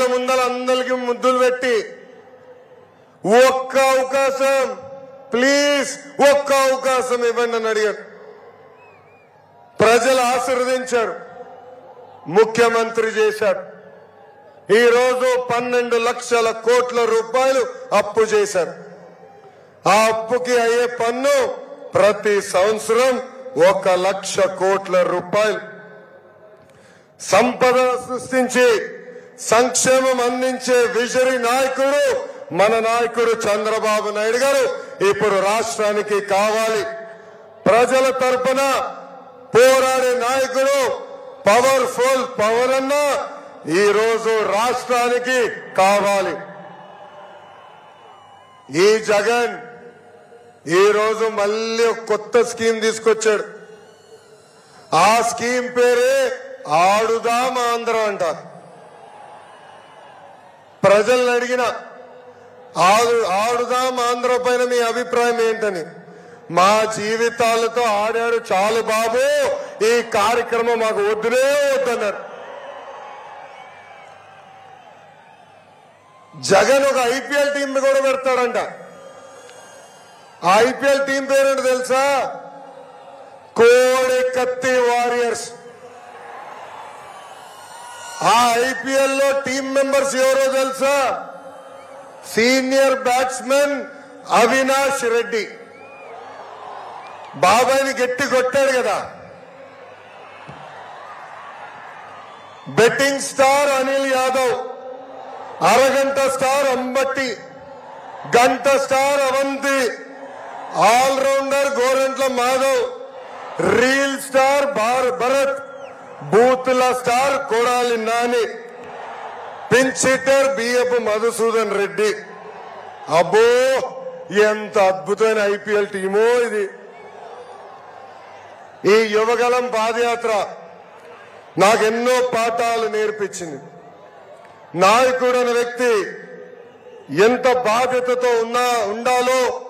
ముందర అందరికి ముద్దులు పెట్టి ఒక్క అవకాశం ప్లీజ్ ఒక్క అవకాశం ఇవ్వండి అని అడిగారు. ప్రజలు ఆశీర్వదించారు, ముఖ్యమంత్రి చేశారు. ఈ రోజు 12 లక్షల కోట్ల రూపాయలు అప్పు చేశారు. ఆ అప్పుకి అయ్యే పన్ను ప్రతి సంవత్సరం 1 లక్ష కోట్ల రూపాయలు. సంపద సృష్టించి సంక్షేమం అందించే విజరీ నాయకుడు మన నాయకుడు చంద్రబాబు నాయుడు గారు ఇప్పుడు రాష్ట్రానికి కావాలి. ప్రజల తరపున పోరాడే నాయకుడు పవర్ఫుల్ పవర్ అన్న ఈ రోజు రాష్ట్రానికి కావాలి. ఈ జగన్ ఈ రోజు మళ్ళీ ఒక కొత్త స్కీమ్ తీసుకొచ్చాడు. ఆ స్కీమ్ పేరే ఆడుదాం ఆంధ్ర అంట. ప్రజల్ని అడిగిన ఆడుదాం ఆంధ్ర పైన మీ అభిప్రాయం ఏంటని, మా జీవితాలతో ఆడారు చాలు బాబు, ఈ కార్యక్రమం మాకు వద్దునే వద్దన్నారు. జగన్ ఒక ఐపీఎల్ టీం కూడా పెడతాడంట. ఆ ఐపీఎల్ టీం పేరేంటో తెలుసా? కోడి కత్తి వారియర్స్. ఆ ఐపీఎల్ లో టీం మెంబర్స్ ఎవరో తెలుసా? సీనియర్ బ్యాట్స్మెన్ అవినాష్ రెడ్డి, బాబాయిని గట్టి కొట్టాడు కదా. బెట్టింగ్ స్టార్ అనిల్ యాదవ్, అరగంట స్టార్ అంబట్టి, గంట star Avanthi, allrounder Gorantla Madhav, reel star Bharat, బూతుల star Kodali Nani, pitch hitter Biyyapu Madhusudan Reddy. అబ్బో ఎంత అద్భుతమైన ఐపీఎల్ టీమో ఇది. ఈ యువగలం పాదయాత్ర నాకెన్నో పాఠాలు నేర్పించింది. నాయకుడు అనే వ్యక్తి ఎంత బాధ్యతతో ఉండాలో